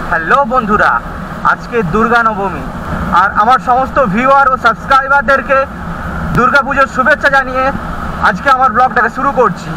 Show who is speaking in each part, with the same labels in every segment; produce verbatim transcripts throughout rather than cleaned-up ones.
Speaker 1: Hello বন্ধুরা, আজকে দুর্গা নবমী আর আমার সমস্ত ভিউয়ার ও সাবস্ক্রাইবারদেরকে দুর্গা পুজোর শুভেচ্ছা জানিয়ে আজকে আমার ব্লগটাকে শুরু করছি।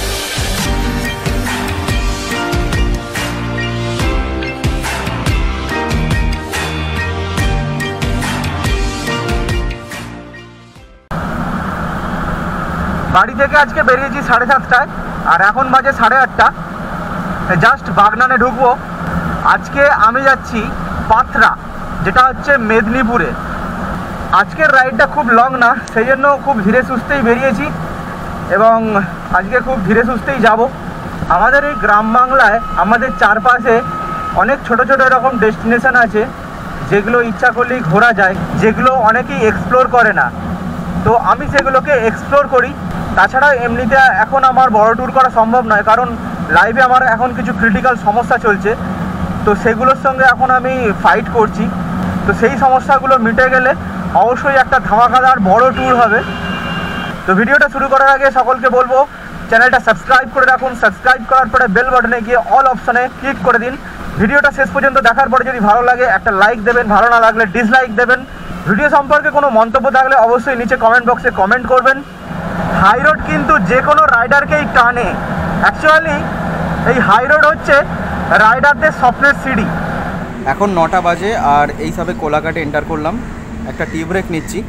Speaker 1: বাড়ি থেকে আজকে বেরিয়েছি সাড়ে সাতটায় আর এখন বাজে সাড়ে আটটা। জাস্ট বাগনানে ঢুকবো। আজকে আমি যাচ্ছি পাথরা, যেটা হচ্ছে মেদিনীপুরে। আজকের রাইডটা খুব লং না, সেই জন্য খুব ধীরে সুস্থেই বেরিয়েছি এবং আজকে খুব ধীরে সুস্থেই যাব। আমাদের এই গ্রাম বাংলায় আমাদের চারপাশে অনেক ছোট ছোট এরকম ডেস্টিনেশন আছে যেগুলো ইচ্ছা করলেই ঘোরা যায়, যেগুলো অনেকেই এক্সপ্লোর করে না। তো আমি সেগুলোকে এক্সপ্লোর করি। তাছাড়া এমনিতে এখন আমার বড় ট্যুর করা সম্ভব নয়, কারণ লাইফে আমার এখন কিছু ক্রিটিক্যাল সমস্যা চলছে, তো সেগুলোর সঙ্গে এখন আমি ফাইট করছি। তো সেই সমস্যাগুলো মিটে গেলে অবশ্যই একটা ধামাকাদার বড় ট্যুর হবে। তো ভিডিওটা শুরু করার আগে সকলকে বলবো চ্যানেলটা সাবস্ক্রাইব করে রাখুন। সাবস্ক্রাইব করার পরে বেল বাটনে গিয়ে অল অপশানে ক্লিক করে দিন। ভিডিওটা শেষ পর্যন্ত দেখার পরে যদি ভালো লাগে একটা লাইক দেবেন, ভালো না লাগলে ডিসলাইক দেবেন। ভিডিও সম্পর্কে কোনো মন্তব্য থাকলে অবশ্যই নিচে কমেন্ট বক্সে কমেন্ট করবেন। হাই রোড কিন্তু যে কোনো রাইডারকেই টানে। অ্যাকচুয়ালি এই হাই রোড হচ্ছে রাইডারদের স্বপ্নের সিঁড়ি।
Speaker 2: এখন নটা বাজে আর এই সবে কোলাঘাটে এন্টার করলাম। একটা টি ব্রেক নিচ্ছি।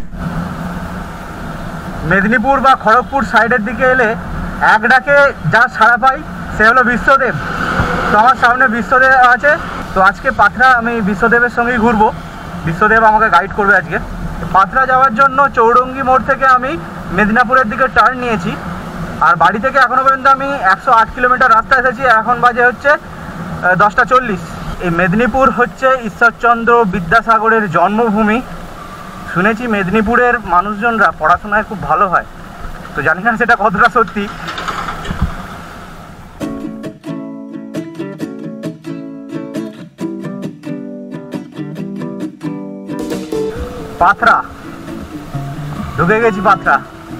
Speaker 1: মেদিনীপুর বা খড়গপুর সাইডের দিকে এলে এক ডাকে যা সাড়া পাই সে হলো বিশ্বদেব। তো আমার সামনে বিশ্বদেব আছে। তো আজকে পাথরা আমি বিশ্বদেবের সঙ্গেই ঘুরবো। বিশ্বদেব আমাকে গাইড করবে আজকে। পাথরা যাওয়ার জন্য চৌরঙ্গি মোড় থেকে আমি মেদিনীপুরের দিকে টার্ন নিয়েছি আর বাড়ি থেকে এখনও পর্যন্ত আমি একশো আট কিলোমিটার রাস্তা এসেছি। এখন বাজে হচ্ছে দশটা চল্লিশ। এই মেদিনীপুর হচ্ছে ঈশ্বরচন্দ্র বিদ্যাসাগরের জন্মভূমি। শুনেছি মেদিনীপুরের মানুষজনরা পড়াশোনায় খুব ভালো হয়, তো জানি না সেটা কতটা সত্যি। পাথরা ঢুকে গেছি। পাথরা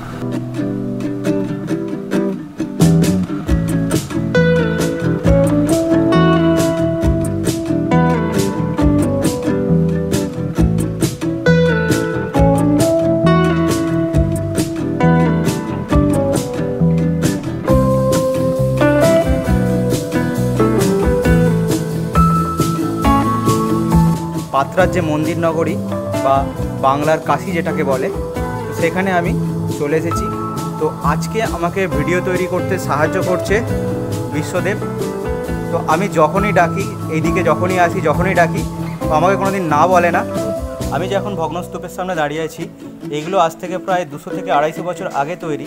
Speaker 2: পাথরার যে মন্দির নগরী বা বাংলার কাশি যেটাকে বলে, সেখানে আমি চলে এসেছি। তো আজকে আমাকে ভিডিও তৈরি করতে সাহায্য করছে বিশ্বদেব। তো আমি যখনই ডাকি, এইদিকে যখনই আসি, যখনই ডাকি, তো আমাকে কোনো দিন না বলে না। আমি যে এখন ভগ্নস্তূপের সামনে দাঁড়িয়ে আছি, এইগুলো আজ থেকে প্রায় দুশো থেকে আড়াইশো বছর আগে তৈরি।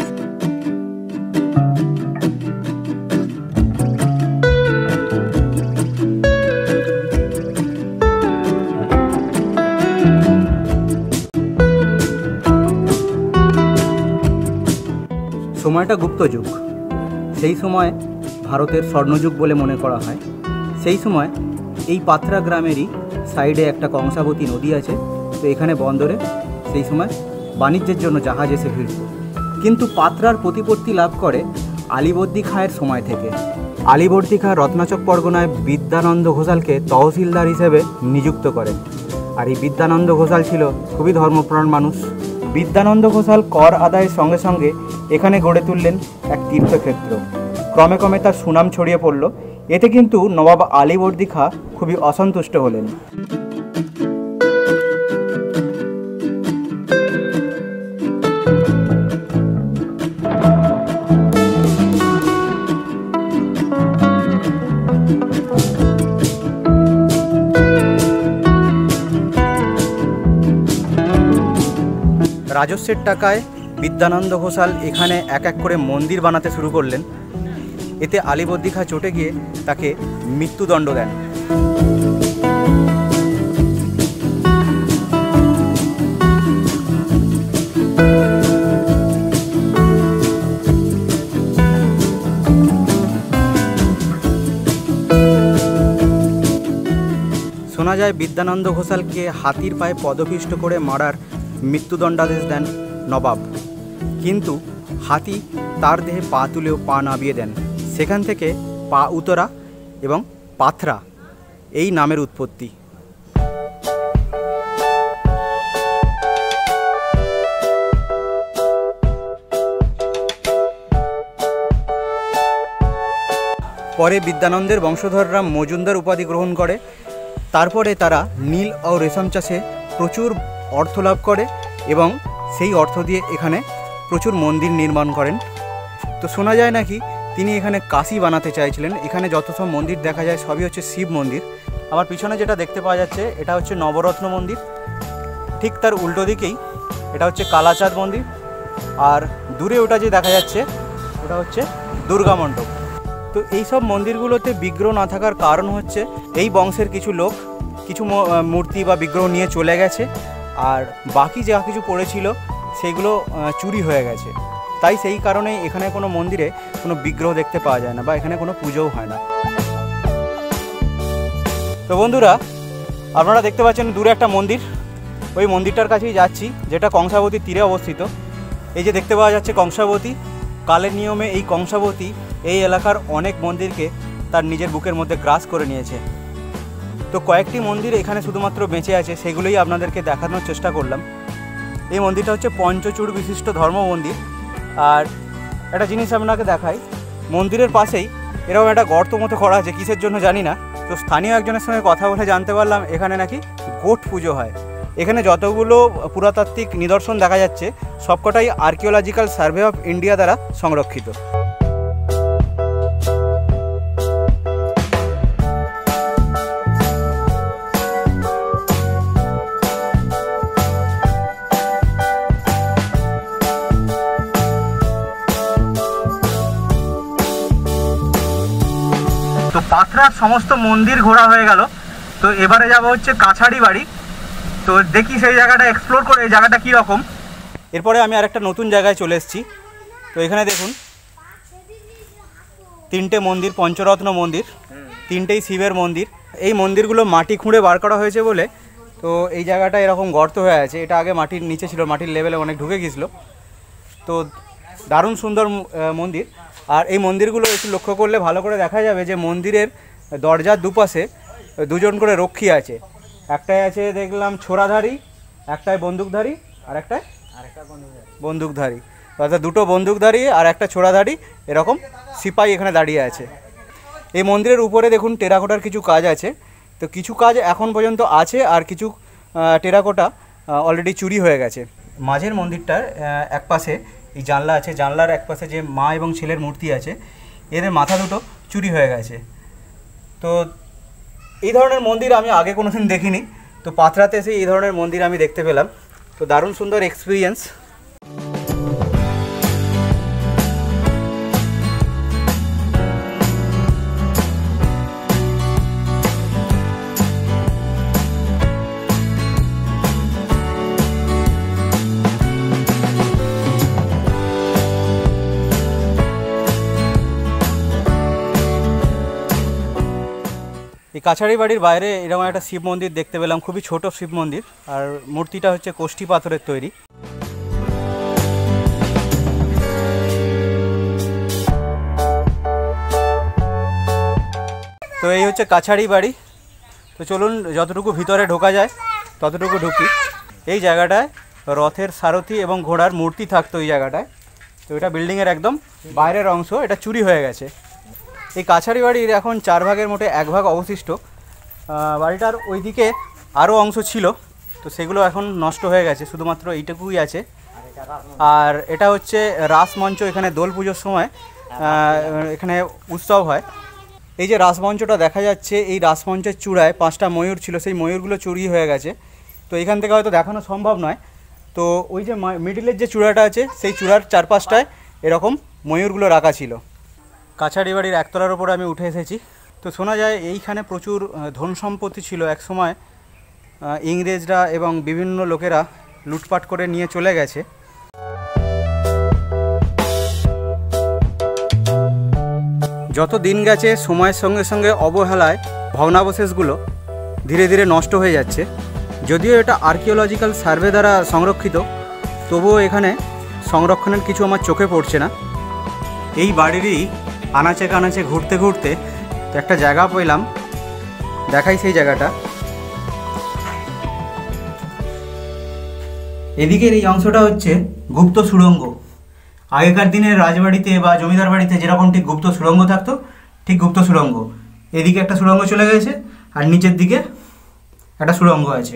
Speaker 2: সময়টা গুপ্ত যুগ। সেই সময় ভারতের স্বর্ণযুগ বলে মনে করা হয়। সেই সময় এই পাথরা গ্রামেরই সাইডে একটা কংসাবতী নদী আছে। তো এখানে বন্দরে সেই সময় বাণিজ্যের জন্য জাহাজ এসে ভিড়ত। কিন্তু পাথরার প্রতিপত্তি লাভ করে আলীবর্দী খাঁয়ের সময় থেকে। আলীবর্দী খাঁ রত্নাচক পরগনায় বিদ্যানন্দ ঘোষালকে তহসিলদার হিসেবে নিযুক্ত করেন। আর এই বিদ্যানন্দ ঘোষাল ছিল খুবই ধর্মপ্রাণ মানুষ। বিদ্যানন্দ ঘোষাল কর আদায়ের সঙ্গে সঙ্গে এখানে গড়ে তুললেন এক তীর্থক্ষেত্র। ক্রমে ক্রমে তার সুনাম ছড়িয়ে পড়ল। এতে কিন্তু নবাব আলীবর্দী খাঁ খুবই অসন্তুষ্ট হলেন। রাজস্বের টাকায় বিদ্যানন্দ ঘোষাল এখানে এক এক করে মন্দির বানাতে শুরু করলেন। এতে আলীবর্দী খাঁ চটে গিয়ে তাকে মৃত্যুদণ্ড দেন। শোনা যায় বিদ্যানন্দ ঘোষালকে হাতির পায়ে পদপিষ্ট করে মারার মৃত্যুদণ্ডাদেশ দেন নবাব, কিন্তু হাতি তার দেহে পা তুলেও পা নাবিয়ে দেন। সেখান থেকে পা উতরা এবং পাথরা এই নামের উৎপত্তি। পরে বিদ্যানন্দের বংশধররা মজুমদার উপাধি গ্রহণ করে। তারপরে তারা নীল ও রেশম চাষে প্রচুর অর্থ লাভ করে এবং সেই অর্থ দিয়ে এখানে প্রচুর মন্দির নির্মাণ করেন। তো শোনা যায় নাকি তিনি এখানে কাশী বানাতে চাইছিলেন। এখানে যত সব মন্দির দেখা যায় সবই হচ্ছে শিব মন্দির। আমার পিছনে যেটা দেখতে পাওয়া যাচ্ছে এটা হচ্ছে নবরত্ন মন্দির, ঠিক তার উল্টো দিকেই এটা হচ্ছে কালাচাঁদ মন্দির, আর দূরে ওটা যে দেখা যাচ্ছে ওটা হচ্ছে দুর্গা মণ্ডপ। তো এই সব মন্দিরগুলোতে বিগ্রহ না থাকার কারণ হচ্ছে এই বংশের কিছু লোক কিছু মূর্তি বা বিগ্রহ নিয়ে চলে গেছে, আর বাকি যা কিছু পড়েছিল সেগুলো চুরি হয়ে গেছে। তাই সেই কারণে এখানে কোনো মন্দিরে কোনো বিগ্রহ দেখতে পাওয়া যায় না বা এখানে কোনো পুজোও হয় না। তো বন্ধুরা, আপনারা দেখতে পাচ্ছেন দূরে একটা মন্দির, ওই মন্দিরটার কাছেই যাচ্ছি, যেটা কংসাবতীর তীরে অবস্থিত। এই যে দেখতে পাওয়া যাচ্ছে কংসাবতী। কালের নিয়মে এই কংসাবতী এই এলাকার অনেক মন্দিরকে তার নিজের বুকের মধ্যে গ্রাস করে নিয়েছে। তো কয়েকটি মন্দির এখানে শুধুমাত্র বেঁচে আছে, সেগুলোই আপনাদেরকে দেখানোর চেষ্টা করলাম। এই মন্দিরটা হচ্ছে পঞ্চচূড় বিশিষ্ট ধর্ম মন্দির। আর একটা জিনিস আপনাকে দেখাই, মন্দিরের পাশেই এরকম একটা গর্ত মতো করা আছে, কিসের জন্য জানি না। তো স্থানীয় একজনের সঙ্গে কথা বলে জানতে পারলাম এখানে নাকি গোট পুজো হয়। এখানে যতগুলো পুরাতাত্ত্বিক নিদর্শন দেখা যাচ্ছে সবকটাই আর্কিওলজিক্যাল সার্ভে অফ ইন্ডিয়া দ্বারা সংরক্ষিত।
Speaker 1: তো পাথরার সমস্ত মন্দির ঘোরা হয়ে গেল। তো এবারে যাব হচ্ছে কাছাড়ি বাড়ি। তো দেখি সেই জায়গাটা এক্সপ্লোর করে এই জায়গাটা কীরকম।
Speaker 2: এরপরে আমি আরেকটা নতুন জায়গায় চলে এসেছি। তো এখানে দেখুন তিনটে মন্দির, পঞ্চরত্ন মন্দির, তিনটেই শিবের মন্দির। এই মন্দিরগুলো মাটি খুঁড়ে বার করা হয়েছে বলে তো এই জায়গাটা এরকম গর্ত হয়ে আছে। এটা আগে মাটির নিচে ছিল, মাটির লেভেলে অনেক ঢুকে গেছিলো। তো দারুণ সুন্দর মন্দির। আর এই মন্দিরগুলো একটু লক্ষ্য করলে ভালো করে দেখা যাবে যে মন্দিরের দরজার দুপাশে দুজন করে রক্ষী আছে। একটাই আছে দেখলাম ছোড়াধারী, একটাই বন্দুকধারী, আর একটাই আরেকটা বন্দুকধারী, অর্থাৎ দুটো বন্দুকধারী আর একটা ছোড়াধারী এরকম সিপাই এখানে দাঁড়িয়ে আছে। এই মন্দিরের উপরে দেখুন টেরাকোটার কিছু কাজ আছে। তো কিছু কাজ এখন পর্যন্ত আছে আর কিছু টেরাকোটা অলরেডি চুরি হয়ে গেছে। মাঝের মন্দিরটার এক পাশে এই জানলা আছে, জানলার এক পাশে যে মা এবং ছেলের মূর্তি আছে এদের মাথা দুটো চুরি হয়ে গেছে। তো এই ধরনের মন্দির আমি আগে কোনোদিন দেখিনি। তো পাথরাতে এসে এই ধরনের মন্দির আমি দেখতে পেলাম। তো দারুণ সুন্দর এক্সপিরিয়েন্স। এই কাছাড়ি বাড়ির বাইরে এরকম একটা শিব মন্দির দেখতে পেলাম, খুবই ছোট শিব মন্দির, আর মূর্তিটা হচ্ছে কোষ্ঠী পাথরের তৈরি। তো এই হচ্ছে কাছাড়ি বাড়ি। তো চলুন যতটুকু ভিতরে ঢোকা যায় ততটুকু ঢুকি। এই জায়গাটায় রথের সারথি এবং ঘোড়ার মূর্তি থাকতো এই জায়গাটায়। তো এটা বিল্ডিংয়ের একদম বাইরের অংশ, এটা চুরি হয়ে গেছে। এই কাছাড়ি বাড়ির এখন চার ভাগের মোটে এক ভাগ অবশিষ্ট। বাড়িটার ওইদিকে আরও অংশ ছিল, তো সেগুলো এখন নষ্ট হয়ে গেছে, শুধুমাত্র এইটুকুই আছে। আর এটা হচ্ছে রাসমঞ্চ। এখানে দোল পুজোর সময় এখানে উৎসব হয়। এই যে রাসমঞ্চটা দেখা যাচ্ছে, এই রাসমঞ্চের চূড়ায় পাঁচটা ময়ূর ছিল, সেই ময়ূরগুলো চুরি হয়ে গেছে। তো এখান থেকে হয়তো দেখানো সম্ভব নয়। তো ওই যে মিডিলের যে চূড়াটা আছে সেই চূড়ার চারপাশটায় এরকম ময়ূরগুলো রাখা ছিল। কাছাড়ি বাড়ির একতলার ওপরে আমি উঠে এসেছি। তো শোনা যায় এইখানে প্রচুর ধন সম্পত্তি ছিল এক সময়, ইংরেজরা এবং বিভিন্ন লোকেরা লুটপাট করে নিয়ে চলে গেছে। যত দিন গেছে সময়ের সঙ্গে সঙ্গে অবহেলায় ভগ্নাবশেষগুলো ধীরে ধীরে নষ্ট হয়ে যাচ্ছে। যদিও এটা আর্কিওলজিক্যাল সার্ভে দ্বারা সংরক্ষিত, তবুও এখানে সংরক্ষণের কিছু আমার চোখে পড়ছে না। এই বাড়িরই আনাচে কানাচে ঘুরতে ঘুরতে একটা জায়গা পেলাম দেখাই সেই জায়গাটা। এদিকের এই অংশটা হচ্ছে গুপ্ত সুড়ঙ্গ। আগেকার দিনের রাজবাড়িতে বা জমিদার বাড়িতে যেরকম ঠিক গুপ্ত সুড়ঙ্গ থাকতো, ঠিক গুপ্ত সুড়ঙ্গ। এদিকে একটা সুড়ঙ্গ চলে গেছে আর নিচের দিকে একটা সুড়ঙ্গ আছে।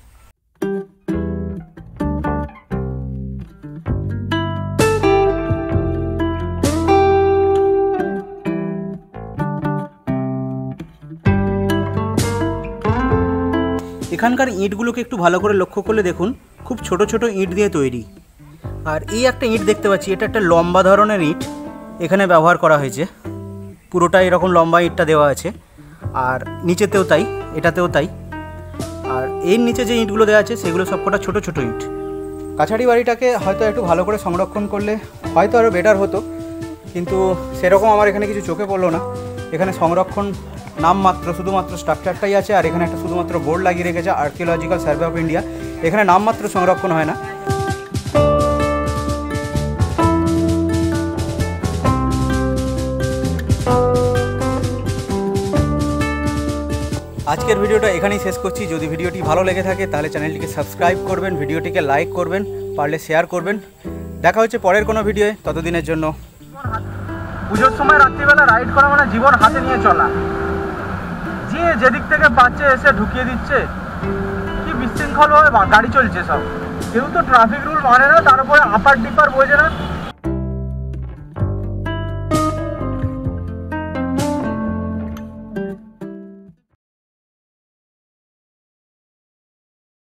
Speaker 2: এখানকার ইঁটগুলোকে একটু ভালো করে লক্ষ্য করলে দেখুন, খুব ছোট ছোট ইঁট দিয়ে তৈরি। আর এই একটা ইঁট দেখতে পাচ্ছি, এটা একটা লম্বা ধরনের ইঁট এখানে ব্যবহার করা হয়েছে। পুরোটা এরকম লম্বা ইঁটটা দেওয়া আছে, আর নিচেতেও তাই, এটাতেও তাই। আর এর নিচে যে ইঁটগুলো দেওয়া আছে সেগুলো সবকটা ছোট ছোট ইঁট। কাছারি বাড়িটাকে হয়তো একটু ভালো করে সংরক্ষণ করলে হয়তো আরও বেটার হতো, কিন্তু সেরকম আমার এখানে কিছু চোখে পড়লো না। এখানে সংরক্ষণ নামমাত্র, শুধুমাত্র স্ট্রাকচারটাই আছে, আর এখানে একটা শুধুমাত্র বোর্ড লাগিয়ে রেখেছে আর্কিওলজিক্যাল সার্ভে অফ ইন্ডিয়া। এখানে নামমাত্র সংরক্ষণ হয় না। আজকের ভিডিওটা এখানেই শেষ করছি। যদি ভিডিওটি ভালো লেগে থাকে তাহলে চ্যানেলটিকে সাবস্ক্রাইব করবেন, ভিডিওটিকে লাইক করবেন, পারলে শেয়ার করবেন। দেখা হচ্ছে পরের কোনো ভিডিওয়ে, ততদিনের জন্য।
Speaker 1: পুজোর সময় রাত্রিবেলা রাইড করা মানে জীবন হাতে নিয়ে চলা। যে যেদিক থেকে পাচ্ছে এসে ঢুকিয়ে দিচ্ছে, কি বিশৃঙ্খলভাবে গাড়ি চলছে সব। কেউ তো ট্রাফিক রুল মানে না, তার উপরে আপার ডিপার বোঝে না।